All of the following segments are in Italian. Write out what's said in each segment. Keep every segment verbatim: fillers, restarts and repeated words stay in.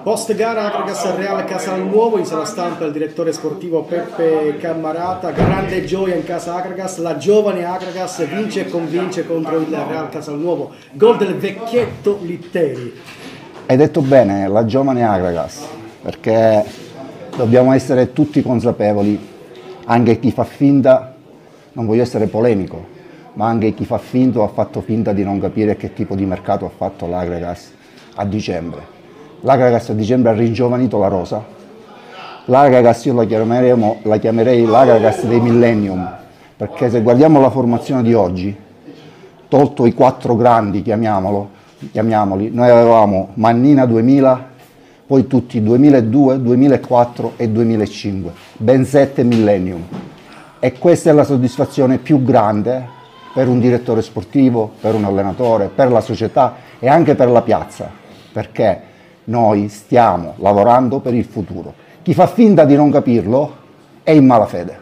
Post gara Akragas Real Casalnuovo, in sala stampa il direttore sportivo Peppe Cammarata. Grande gioia in casa Akragas, la giovane Akragas vince e convince contro il Real Casalnuovo, gol del vecchietto Litteri. Hai detto bene, la giovane Akragas, perché dobbiamo essere tutti consapevoli, anche chi fa finta, non voglio essere polemico, ma anche chi fa finto ha fatto finta di non capire che tipo di mercato ha fatto l'Akragas a dicembre. L'Akragas a dicembre ha ringiovanito la rosa. L'Akragas io la, la chiamerei l'Akragas dei millennium, perché se guardiamo la formazione di oggi, tolto i quattro grandi, chiamiamolo, chiamiamoli, noi avevamo Mannina duemila, poi tutti duemiladue, duemilaquattro e duemilacinque, ben sette millennium. E questa è la soddisfazione più grande per un direttore sportivo, per un allenatore, per la società e anche per la piazza, perché noi stiamo lavorando per il futuro. Chi fa finta di non capirlo è in malafede.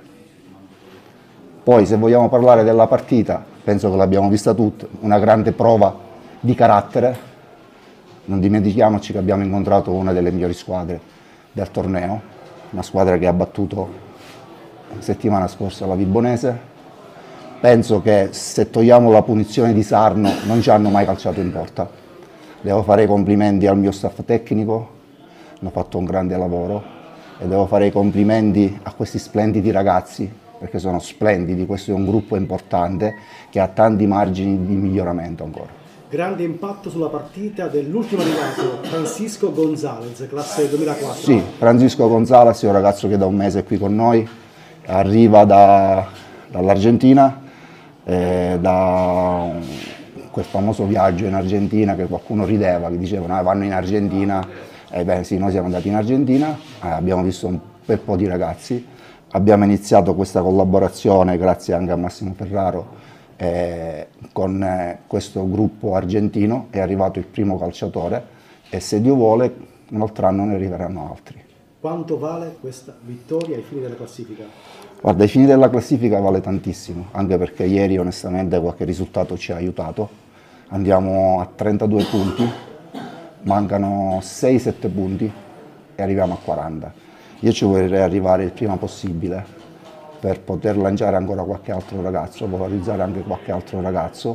Poi, se vogliamo parlare della partita, penso che l'abbiamo vista tutti, una grande prova di carattere. Non dimentichiamoci che abbiamo incontrato una delle migliori squadre del torneo, una squadra che ha battuto la settimana scorsa la Vibonese. Penso che se togliamo la punizione di Sarno non ci hanno mai calciato in porta. Devo fare i complimenti al mio staff tecnico, hanno fatto un grande lavoro, e devo fare i complimenti a questi splendidi ragazzi, perché sono splendidi, questo è un gruppo importante che ha tanti margini di miglioramento ancora. Grande impatto sulla partita dell'ultimo arrivato, Francisco Gonzalez, classe duemilaquattro. Sì, Francisco Gonzalez è un ragazzo che da un mese è qui con noi, arriva da, dall'Argentina, eh, da quel famoso viaggio in Argentina che qualcuno rideva, che dicevano ah, vanno in Argentina, e eh beh sì, noi siamo andati in Argentina, eh, abbiamo visto un bel po' di ragazzi, abbiamo iniziato questa collaborazione grazie anche a Massimo Ferraro eh, con eh, questo gruppo argentino, è arrivato il primo calciatore e se Dio vuole un altro anno ne arriveranno altri. Quanto vale questa vittoria ai fini della classifica? Guarda, ai fini della classifica vale tantissimo, anche perché ieri onestamente qualche risultato ci ha aiutato. Andiamo a trentadue punti, mancano sei sette punti e arriviamo a quaranta. Io ci vorrei arrivare il prima possibile per poter lanciare ancora qualche altro ragazzo, valorizzare anche qualche altro ragazzo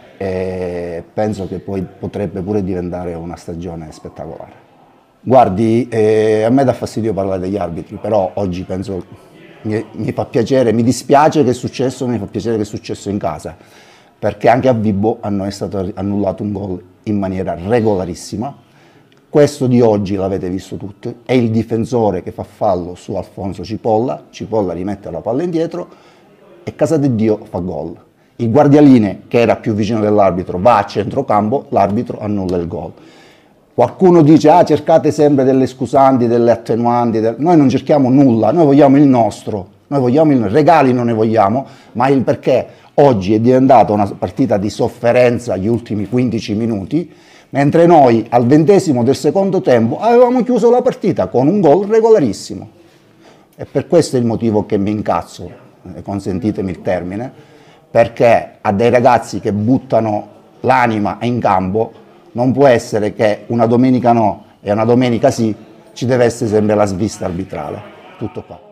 e penso che poi potrebbe pure diventare una stagione spettacolare. Guardi, eh, a me dà fastidio parlare degli arbitri, però oggi penso mi, mi fa piacere, mi dispiace che è successo, mi fa piacere che è successo in casa, perché anche a Vibo a noi è stato annullato un gol in maniera regolarissima. Questo di oggi l'avete visto tutti, è il difensore che fa fallo su Alfonso Cipolla, Cipolla rimette la palla indietro e casa di Dio fa gol. Il guardialine, che era più vicino dell'arbitro, va a centrocampo, l'arbitro annulla il gol. Qualcuno dice, ah, cercate sempre delle scusanti, delle attenuanti, del... noi non cerchiamo nulla, noi vogliamo il nostro, noi vogliamo il regali non ne vogliamo, ma il perché oggi è diventata una partita di sofferenza gli ultimi quindici minuti, mentre noi al ventesimo del secondo tempo avevamo chiuso la partita con un gol regolarissimo. E per questo è il motivo che mi incazzo, consentitemi il termine, perché a dei ragazzi che buttano l'anima in campo non può essere che una domenica no e una domenica sì, ci deve essere sempre la svista arbitrale. Tutto qua.